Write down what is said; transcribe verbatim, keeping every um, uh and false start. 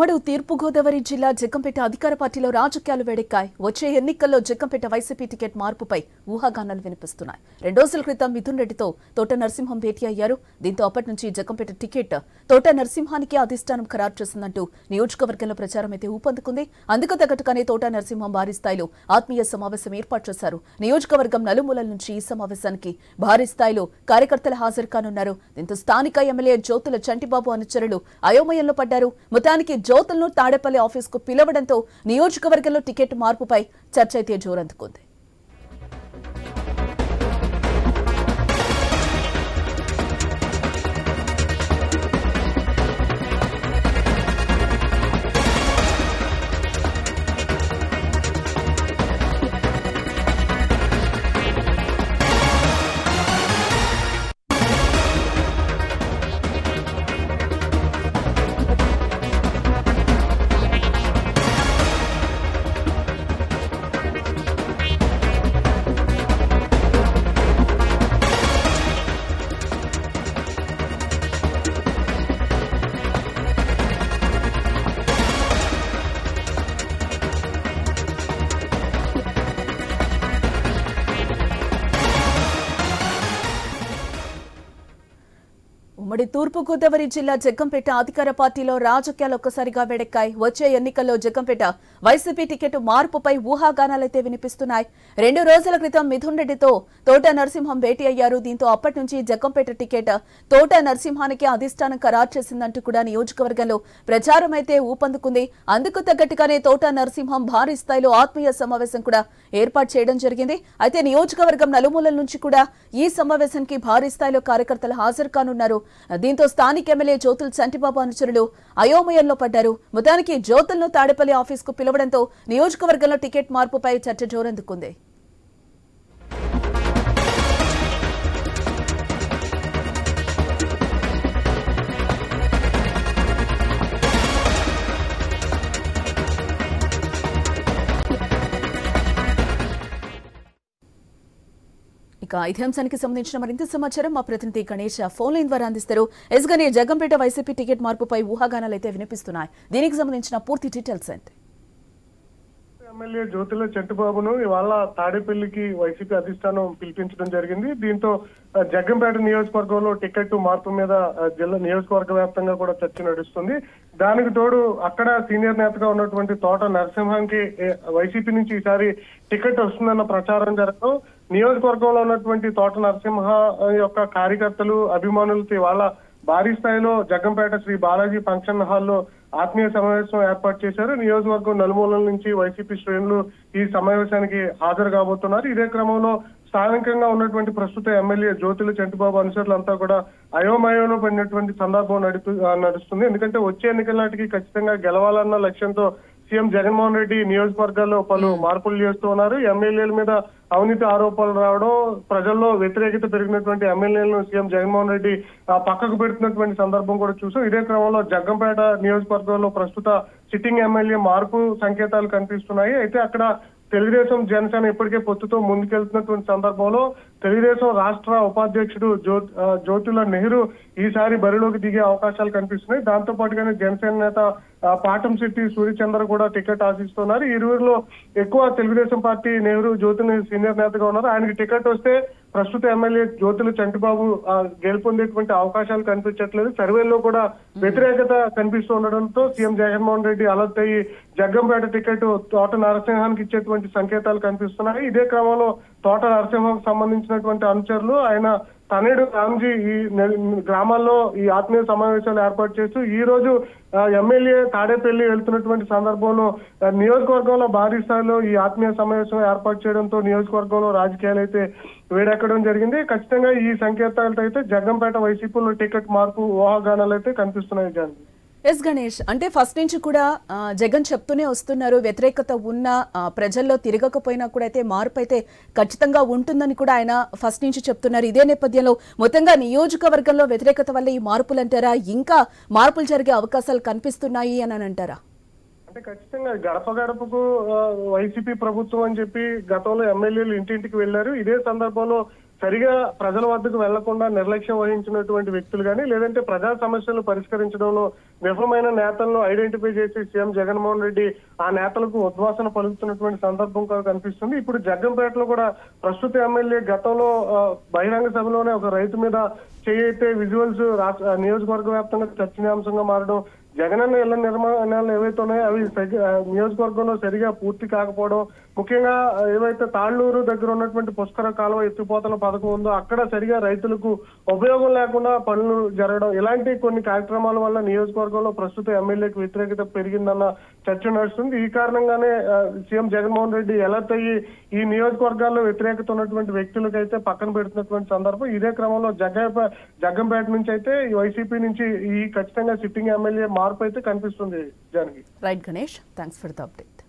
ఉమ్మడి తూర్పుగోదావరి జిల్లా జగ్గంపేట అధికార పార్టీలో రాజకీయాలు వేడెక్కాయి. వచ్చే ఎన్నికల్లో జగ్గంపేట వైసీపీ టికెట్ మార్పుపై ఊహాగానాలు వినిపిస్తున్నాయి. రెండు రోజుల క్రితం మిథున్ రెడ్డితో తోట నరసింహం భేటీ అయ్యారు. దీంతో అప్పటి నుంచి జగ్గంపేట టికెట్ తోట నరసింహానికి అధిష్టానం ఖరారు చేసిందంటూ నియోజకవర్గంలో ప్రచారం అయితే ఊపందుకుంది. అందుకు తగ్గట్టుగానే తోట నరసింహం భారీ స్థాయిలో ఆత్మీయ సమావేశం ఏర్పాటు చేశారు. నియోజకవర్గం నలుమూలల నుంచి ఈ సమావేశానికి భారీ స్థాయిలో కార్యకర్తలు హాజరు కానున్నారు. దీంతో స్థానిక ఎమ్మెల్యే జ్యోతుల చంటిబాబు అనుచరులు అయోమయంలో పడ్డారు. మొత్తానికి జ్యోతులను తాడేపల్లి ఆఫీసుకు పిలవడంతో నియోజకవర్గంలో టికెట్ మార్పుపై చర్చ అయితే జోరందుకుంది. ఉమ్మడి తూర్పుగోదావరి జిల్లా జగ్గంపేట అధికార పార్టీలో రాజకీయాలు ఒక్కసారిగా వేడెక్కాయి. వచ్చే ఎన్నికల్లో జగ్గంపేట వైసీపీ టికెట్ మార్పుపై ఊహాగానాలైతే వినిపిస్తున్నాయి. రెండు రోజుల క్రితం మిథున్ రెడ్డితో తోట నరసింహం భేటీ అయ్యారు. దీంతో అప్పటి నుంచి జగ్గంపేట టికెట్ తోట నరసింహానికి అధిష్టానం ఖరారు చేసిందంటూ కూడా నియోజకవర్గంలో ప్రచారం అయితే ఊపందుకుంది. అందుకు తగ్గట్టుగానే తోట నరసింహం భారీ స్థాయిలో ఆత్మీయ సమావేశం కూడా ఏర్పాటు చేయడం జరిగింది. అయితే నియోజకవర్గం నలుమూలల నుంచి కూడా ఈ సమావేశానికి భారీ స్థాయిలో కార్యకర్తలు హాజరు కానున్నారు. దీంతో స్థానిక ఎమ్మెల్యే జ్యోతుల చంటిబాబు అనుచరులు అయోమయంలో పడ్డారు. మొత్తానికి జ్యోతులను తాడేపల్లి ఆఫీసుకు పిలవడంతో నియోజకవర్గంలో టికెట్ మార్పుపై చర్చ జోరందుకుంది. ఇక ఇదే అంశానికి సంబంధించిన మరింత సమాచారం మా ప్రతినిధి గణేష్ ఫోన్ లైన్ ద్వారా అందిస్తారు. S Ganesh, Jaggampeta YCP ticket మార్పుపై ఊహాగానాలు అయితే వినిపిస్తున్నాయి. దీనికి సంబంధించిన పూర్తి డీటెయిల్స్ ఏంటి? ఎమ్మెల్యే జ్యోతుల చంటిబాబును ఇవాళ తాడేపల్లికి వైసీపీ అధిష్టానం పిలిపించడం జరిగింది. దీంతో జగ్గంపేట నియోజకవర్గంలో టికెట్ మార్పు మీద జిల్లా నియోజకవర్గ వ్యాప్తంగా కూడా చర్చ నడుస్తుంది. దానికి తోడు అక్కడ సీనియర్ నేతగా ఉన్నటువంటి తోట నరసింహానికి వైసీపీ నుంచి ఈసారి టికెట్ వస్తుందన్న ప్రచారం జరగడం, నియోజకవర్గంలో ఉన్నటువంటి తోట నరసింహ యొక్క కార్యకర్తలు అభిమానులతో ఇవాళ భారీ స్థాయిలో జగ్గంపేట శ్రీ బాలాజీ ఫంక్షన్ హాల్లో ఆత్మీయ సమావేశం ఏర్పాటు చేశారు. నియోజకవర్గం నలుమూలల నుంచి వైసీపీ శ్రేణులు ఈ సమావేశానికి హాజరు కాబోతున్నారు. ఇదే క్రమంలో స్థానికంగా ఉన్నటువంటి ప్రస్తుత ఎమ్మెల్యే జ్యోతుల చంటిబాబు అనుచరులంతా కూడా అయోమయంలో పడినటువంటి సందర్భం నడుపు నడుస్తుంది. ఎందుకంటే వచ్చే ఎన్నికల నాటికి ఖచ్చితంగా గెలవాలన్న లక్ష్యంతో సీఎం జగన్మోహన్ రెడ్డి నియోజకవర్గాల్లో పలు మార్పులు చేస్తూ ఉన్నారు. ఎమ్మెల్యేల మీద అవినీతి ఆరోపణలు రావడం, ప్రజల్లో వ్యతిరేకత పెరిగినటువంటి ఎమ్మెల్యేలను సీఎం జగన్మోహన్ రెడ్డి పక్కకు పెడుతున్నటువంటి సందర్భం కూడా చూసాం. ఇదే క్రమంలో జగ్గంపేట నియోజకవర్గంలో ప్రస్తుత సిట్టింగ్ ఎమ్మెల్యే మార్పు సంకేతాలు కనిపిస్తున్నాయి. అయితే అక్కడ తెలుగుదేశం జనసేన ఇప్పటికే పొత్తుతో ముందుకెళ్తున్నటువంటి సందర్భంలో తెలుగుదేశం రాష్ట్ర ఉపాధ్యక్షుడు జ్యో జ్యోతుల నెహ్రూ ఈసారి బరిలోకి దిగే అవకాశాలు కనిపిస్తున్నాయి. దాంతో పాటుగానే జనసేన నేత పాటంశెట్టి సూర్యచంద్ర కూడా టికెట్ ఆశిస్తున్నారు. ఈ ఇరువురిలో ఎక్కువ తెలుగుదేశం పార్టీ నెహ్రూ జ్యోతుల సీనియర్ నేతగా ఉన్నారు. ఆయనకి టికెట్ వస్తే ప్రస్తుత ఎమ్మెల్యే జ్యోతుల చంటిబాబు గెలుపొందేటువంటి అవకాశాలు కనిపించట్లేదు. సర్వేల్లో కూడా వ్యతిరేకత కనిపిస్తూ ఉండడంతో సీఎం జగన్మోహన్ రెడ్డి అలర్ట్ అయ్యి జగ్గంపేట టికెట్ తోట నరసింహానికి ఇచ్చేటువంటి సంకేతాలు కనిపిస్తున్నాయి. ఇదే క్రమంలో తోట నరసింహానికి సంబంధించినటువంటి అనుచరులు ఆయన తనేడు రామ్జీ ఈ గ్రామాల్లో ఈ ఆత్మీయ సమావేశాలు ఏర్పాటు చేస్తూ ఈ రోజు ఎమ్మెల్యే తాడేపల్లి వెళ్తున్నటువంటి సందర్భంలో నియోజకవర్గంలో భారీ స్థాయిలో ఈ ఆత్మీయ సమావేశం ఏర్పాటు చేయడంతో నియోజకవర్గంలో రాజకీయాలు అయితే వేడెక్కడం జరిగింది. ఖచ్చితంగా ఈ సంకేతాలతో అయితే జగ్గంపేట వైసీపీలో టికెట్ మార్పు ఊహాగానాలు అయితే కనిపిస్తున్నాయి. జాన్వి, ఎస్ గణేష్, అంటే ఫస్ట్ నుంచి కూడా జగన్ చెప్తూనే వస్తున్నారు, వ్యతిరేకత ఉన్న ప్రజల్లో తిరగకపోయినా కూడా అయితే మార్పు అయితే ఖచ్చితంగా ఉంటుందని కూడా ఆయన ఫస్ట్ నుంచి చెప్తున్నారు. ఇదే నేపథ్యంలో మొత్తంగా నియోజకవర్గంలో వ్యతిరేకత వల్ల ఈ మార్పులు అంటారా, ఇంకా మార్పులు జరిగే అవకాశాలు కనిపిస్తున్నాయి అని అంటారా? అంటే ఖచ్చితంగా గడప గడపకు వైసీపీ ప్రభుత్వం అని చెప్పి గతంలో ఎమ్మెల్యేలు ఇంటింటికి వెళ్లారు. ఇదే సందర్భంలో సరిగా ప్రజల వద్దకు వెళ్లకుండా నిర్లక్ష్యం వహించినటువంటి వ్యక్తులు కానీ లేదంటే ప్రజా సమస్యలను పరిష్కరించడంలో విఫలమైన నేతలను ఐడెంటిఫై చేసి సీఎం జగన్మోహన్ రెడ్డి ఆ నేతలకు ఉద్వాసన పలుకుతున్నటువంటి సందర్భం కూడా కనిపిస్తుంది. ఇప్పుడు జగ్గంపేటలో కూడా ప్రస్తుత ఎమ్మెల్యే గతంలో బహిరంగ సభలోనే ఒక రైతు మీద చేయైతే విజువల్స్ రాష్ట్ర నియోజకవర్గ వ్యాప్తంగా చర్చనీయాంశంగా మారడం, జగనన్న ఇళ్ల నిర్మాణాలు ఏవైతే ఉన్నాయో అవి నియోజకవర్గంలో సరిగా పూర్తి కాకపోవడం, ముఖ్యంగా ఏవైతే తాళ్లూరు దగ్గర ఉన్నటువంటి పుష్కర కాలువ ఎత్తిపోతల పథకం ఉందో అక్కడ సరిగా రైతులకు ఉపయోగం లేకుండా పనులు జరగడం, ఇలాంటి కొన్ని కార్యక్రమాల వల్ల నియోజకవర్గంలో ప్రస్తుత ఎమ్మెల్యేకి వ్యతిరేకత పెరిగిందన్న చర్చ నడుస్తుంది. ఈ కారణంగానే సీఎం జగన్మోహన్ రెడ్డి ఎలర్ట్ అయ్యి ఈ నియోజకవర్గాల్లో వ్యతిరేకత ఉన్నటువంటి వ్యక్తులకైతే పక్కన పెడుతున్నటువంటి సందర్భం. ఇదే క్రమంలో జగ్గ జగ్గంపేట నుంచి అయితే ఈ వైసీపీ నుంచి ఈ ఖచ్చితంగా సిట్టింగ్ ఎమ్మెల్యే మార్పు అయితే కనిపిస్తుంది. Janaki. Right Ganesh, thanks for the update.